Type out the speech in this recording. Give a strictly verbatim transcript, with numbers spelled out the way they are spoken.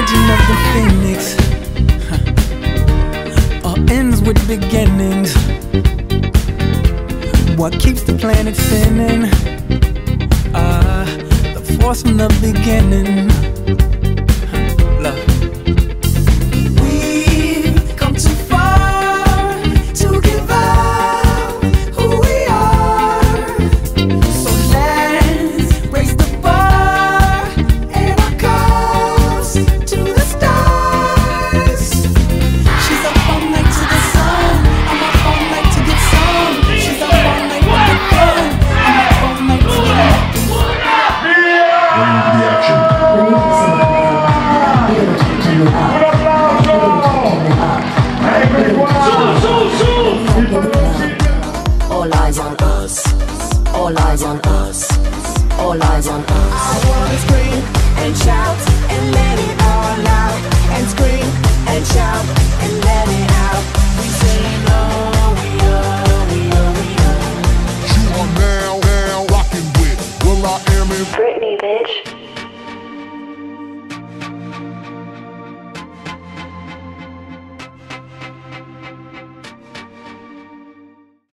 Legend of the Phoenix, huh. All ends with beginnings. What keeps the planet spinning? Uh, the force from the beginning. Huh. Love. We've come too far to give up who we are. So let's raise the bar and our cups to the stars. She's up all night to the sun, I'm up all night to get some. She's up all night with the fun, I'm up all night to get nothing. Bring the action. All eyes on us, all eyes on us, all eyes on us. I wanna scream and shout and let it all out, and scream and shout and let it out. We say no, we are, we are, we are. You are now, now rocking with Will I Am in Britney, bitch.